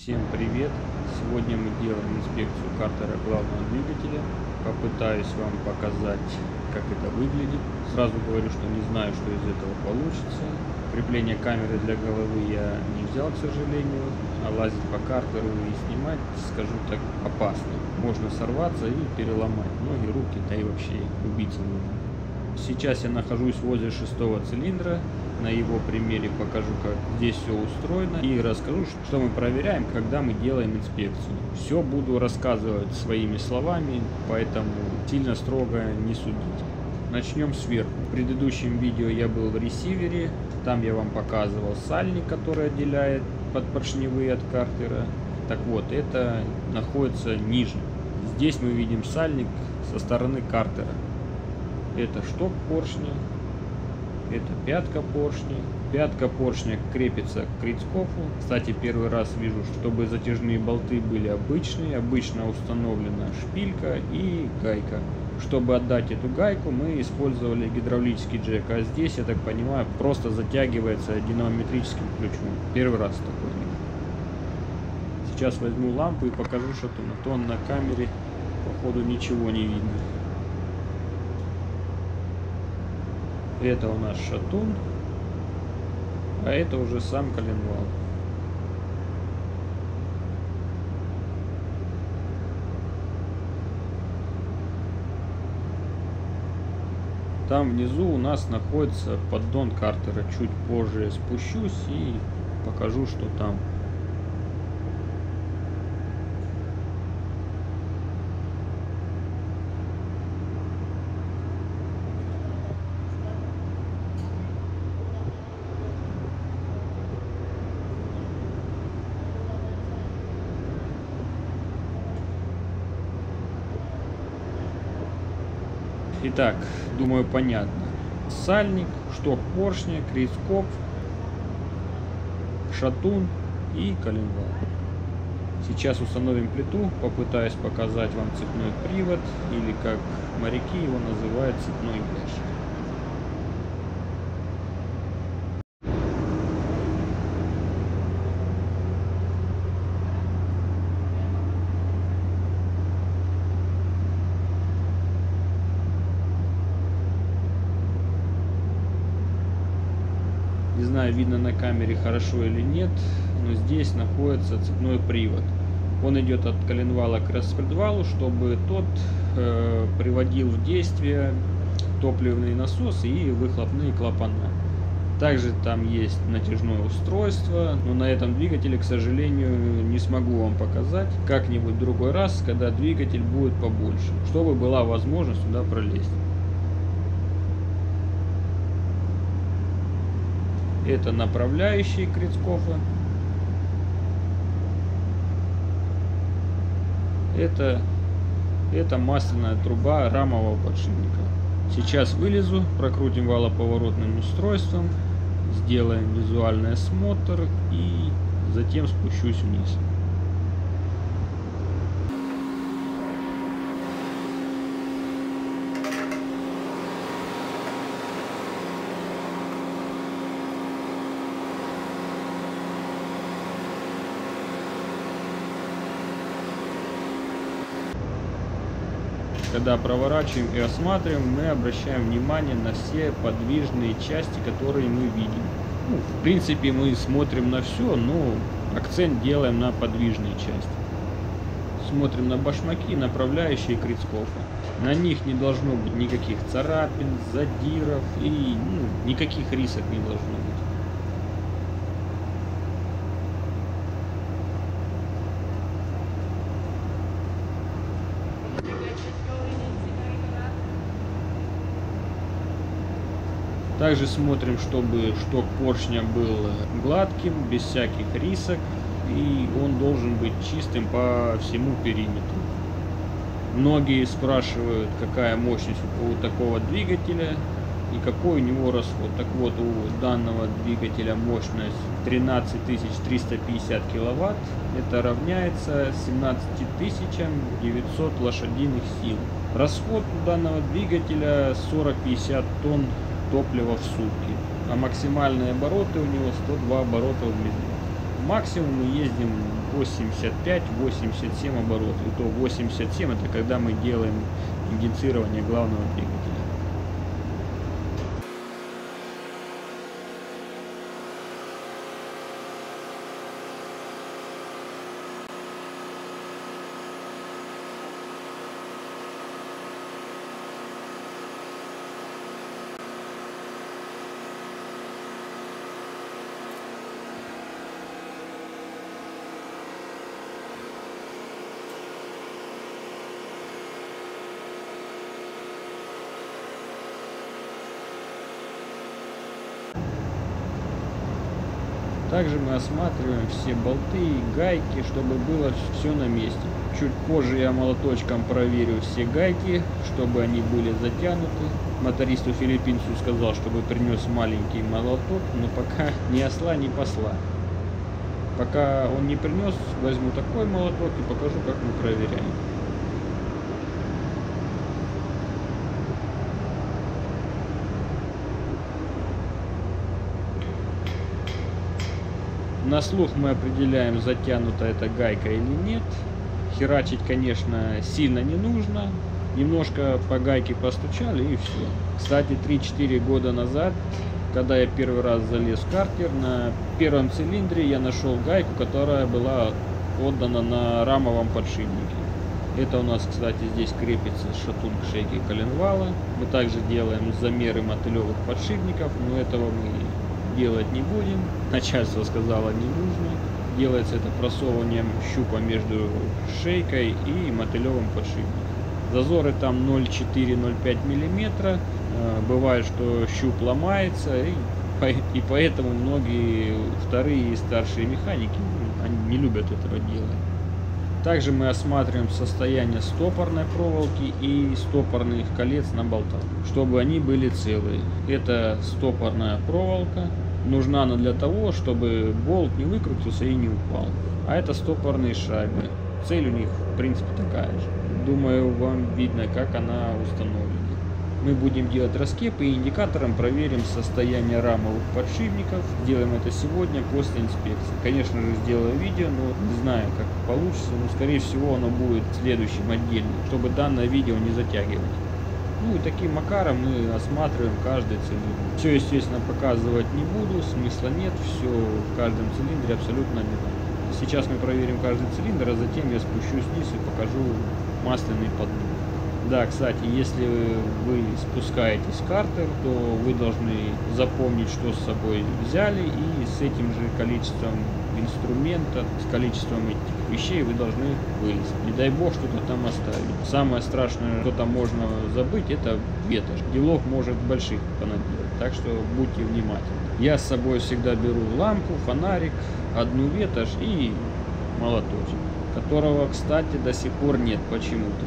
Всем привет! Сегодня мы делаем инспекцию картера главного двигателя. Попытаюсь вам показать, как это выглядит. Сразу говорю, что не знаю, что из этого получится. Крепление камеры для головы я не взял, к сожалению. А лазить по картеру и снимать, скажу так, опасно. Можно сорваться и переломать ноги, руки, да и вообще убиться можно. Сейчас я нахожусь возле шестого цилиндра. На его примере покажу, как здесь все устроено, и расскажу, что мы проверяем, когда мы делаем инспекцию. Все буду рассказывать своими словами, поэтому сильно строго не судите. Начнем сверху. В предыдущем видео я был в ресивере, там я вам показывал сальник, который отделяет подпоршневые от картера. Так вот, это находится ниже. Здесь мы видим сальник со стороны картера. Это шток поршня. Это пятка поршня. Пятка поршня крепится к крицкофу. Кстати, первый раз вижу, чтобы затяжные болты были обычные. Обычно установлена шпилька и гайка. Чтобы отдать эту гайку, мы использовали гидравлический джек. А здесь, я так понимаю, просто затягивается динамометрическим ключом. Первый раз такой. Сейчас возьму лампу и покажу шатун. А то на камере, походу, ничего не видно. Это у нас шатун, а это уже сам коленвал. Там внизу у нас находится поддон картера. Чуть позже я спущусь и покажу, что там. Итак, думаю, понятно. Сальник, шток поршня, крицкоф, шатун и коленвал. Сейчас установим плиту, попытаюсь показать вам цепной привод, или как моряки его называют, цепной ящик. Не знаю, видно на камере хорошо или нет, но здесь находится цепной привод. Он идет от коленвала к распредвалу, чтобы тот приводил в действие топливный насос и выхлопные клапана. Также там есть натяжное устройство, но на этом двигателе, к сожалению, не смогу вам показать. Как-нибудь в другой раз, когда двигатель будет побольше, чтобы была возможность сюда пролезть. Это направляющие крицкофа. Это масляная труба рамового подшипника. Сейчас вылезу, прокрутим валоповоротным устройством, сделаем визуальный осмотр и затем спущусь вниз. Когда проворачиваем и осматриваем, мы обращаем внимание на все подвижные части, которые мы видим. В принципе, мы смотрим на все, но акцент делаем на подвижные части. Смотрим на башмаки, направляющие крицкофа. На них не должно быть никаких царапин, задиров и никаких рисок не должно быть. Также смотрим, чтобы шток поршня был гладким, без всяких рисок, и он должен быть чистым по всему периметру. Многие спрашивают, какая мощность у такого двигателя и какой у него расход. Так вот, у данного двигателя мощность 13350 киловатт. Это равняется 17 900 лошадиных сил. Расход у данного двигателя 40-50 тонн топлива в сутки, а максимальные обороты у него 102 оборота в минуту. Максимум мы ездим 85-87 оборотов. И то 87 это когда мы делаем индицирование главного двигателя. Также мы осматриваем все болты и гайки, чтобы было все на месте. Чуть позже я молоточком проверю все гайки, чтобы они были затянуты. Мотористу филиппинцу сказал, чтобы принес маленький молоток, но пока ни осла, ни посла. Пока он не принес, возьму такой молоток и покажу, как мы проверяем. На слух мы определяем, затянута эта гайка или нет. Херачить, конечно, сильно не нужно. Немножко по гайке постучали и все. Кстати, 3-4 года назад, когда я первый раз залез в картер, на первом цилиндре я нашел гайку, которая была отдана на рамовом подшипнике. Это у нас, кстати, здесь крепится шатун к шейке коленвала. Мы также делаем замеры мотылевых подшипников, но этого мы делать не будем. Начальство сказало, не нужно. Делается это просовыванием щупа между шейкой и мотылевым подшипником. Зазоры там 0,4-0,5 мм. Бывает, что щуп ломается, и поэтому многие вторые и старшие механики они не любят этого делать. Также мы осматриваем состояние стопорной проволоки и стопорных колец на болтах, чтобы они были целые. Это стопорная проволока. Нужна она для того, чтобы болт не выкрутился и не упал. А это стопорные шайбы. Цель у них, в принципе, такая же. Думаю, вам видно, как она установлена. Мы будем делать раскеп и индикатором проверим состояние рамовых подшипников. Делаем это сегодня после инспекции. Конечно же, сделаю видео, но не знаю, как получится. Но, скорее всего, оно будет следующим отдельно, чтобы данное видео не затягивать. Ну и таким макаром мы осматриваем каждый цилиндр. Все, естественно, показывать не буду, смысла нет. Все в каждом цилиндре абсолютно одинаково. Сейчас мы проверим каждый цилиндр, а затем я спущусь вниз и покажу масляный поддон. Да, кстати, если вы спускаетесь в картер, то вы должны запомнить, что с собой взяли, и с этим же количеством инструмента, с количеством этих вещей вы должны вылезть. Не дай бог что-то там оставить. Самое страшное, что там можно забыть, это ветошь. Делов может больших понаделать, так что будьте внимательны. Я с собой всегда беру лампу, фонарик, одну ветошь и молоточек, которого, кстати, до сих пор нет почему-то.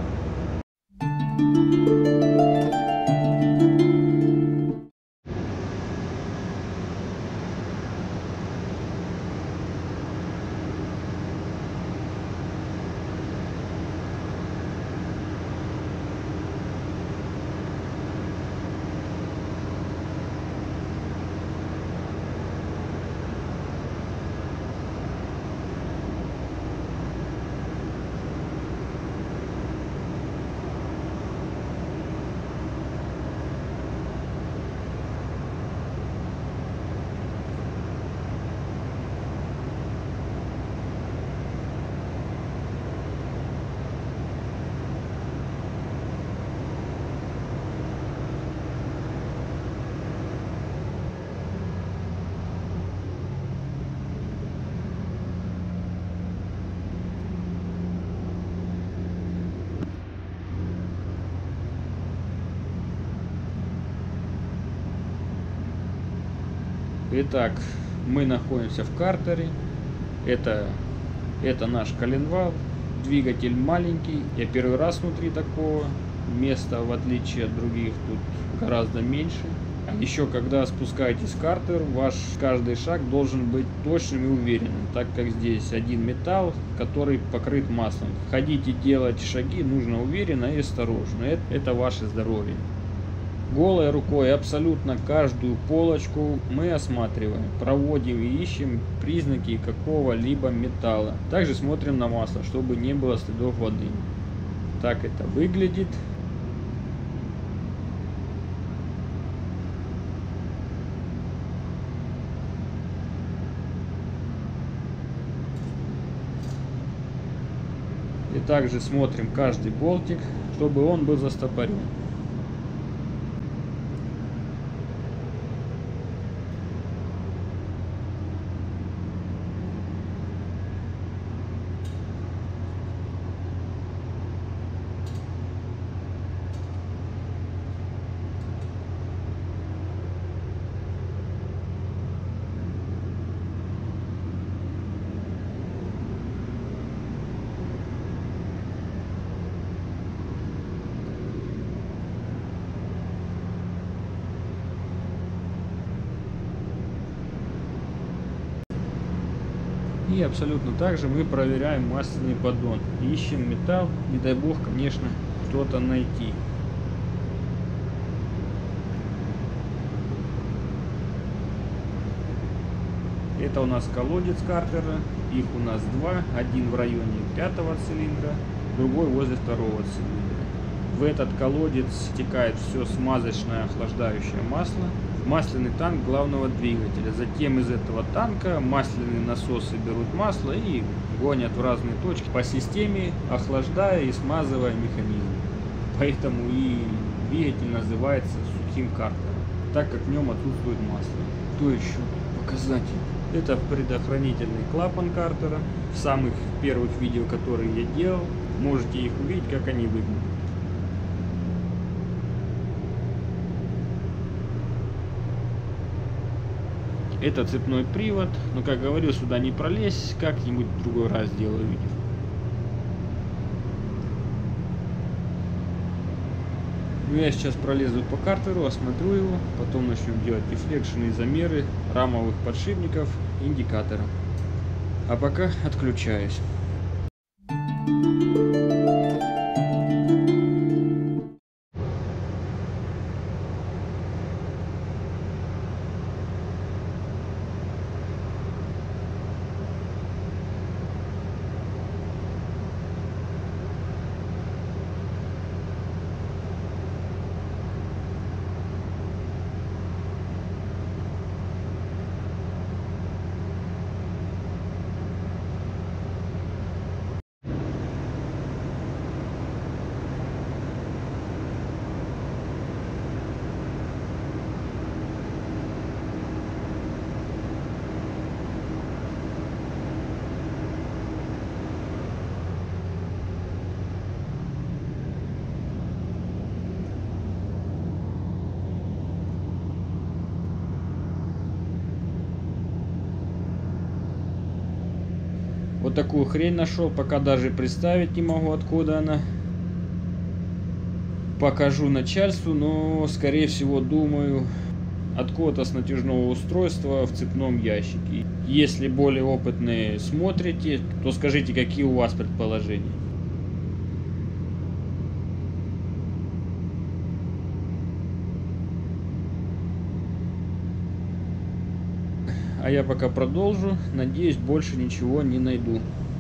Итак, мы находимся в картере. Это наш коленвал. Двигатель маленький. Я первый раз внутри такого. Места, в отличие от других, тут гораздо меньше. Еще когда спускаетесь в картер, ваш каждый шаг должен быть точным и уверенным, так как здесь один металл, который покрыт маслом. Ходить и делать шаги нужно уверенно и осторожно. Это ваше здоровье. Голой рукой абсолютно каждую полочку мы осматриваем, проводим и ищем признаки какого-либо металла. Также смотрим на масло, чтобы не было следов воды. Так это выглядит. И также смотрим каждый болтик, чтобы он был застопорен. И абсолютно так же мы проверяем масляный поддон. Ищем металл, не дай бог, конечно, что-то найти. Это у нас колодец картера. Их у нас два. Один в районе 5-го цилиндра, другой возле 2-го цилиндра. В этот колодец стекает все смазочное охлаждающее масло в масляный танк главного двигателя. Затем из этого танка масляные насосы берут масло и гонят в разные точки по системе, охлаждая и смазывая механизм. Поэтому и двигатель называется сухим картером, так как в нем отсутствует масло. Что еще показать? Это предохранительный клапан картера. В самых первых видео, которые я делал, можете их увидеть, как они выглядят. Это цепной привод, но, как говорил, сюда не пролезть, как-нибудь в другой раз сделаю видео. Ну, я сейчас пролезу по картеру, осмотрю его, потом начнем делать рефлекшенные замеры рамовых подшипников, индикатора. А пока отключаюсь. Вот такую хрень нашел, пока даже представить не могу, откуда она. Покажу начальству, но скорее всего думаю откуда-то с натяжного устройства в цепном ящике. Если более опытные смотрите, то скажите, какие у вас предположения. А я пока продолжу. Надеюсь, больше ничего не найду.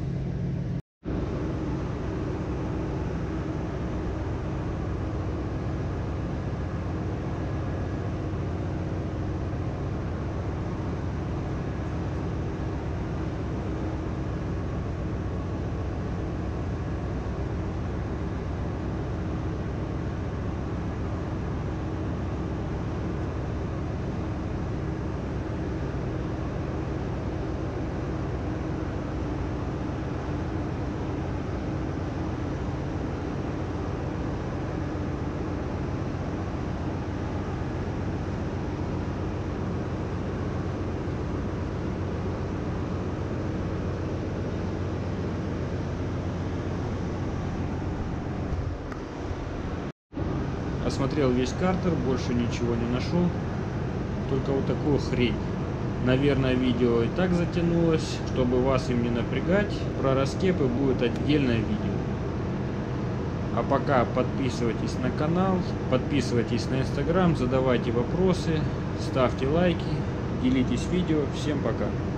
Осмотрел весь картер, больше ничего не нашел. Только вот такую хрень. Наверное, видео и так затянулось. Чтобы вас им не напрягать, про раскепы будет отдельное видео. А пока подписывайтесь на канал, подписывайтесь на Instagram, задавайте вопросы, ставьте лайки, делитесь видео. Всем пока!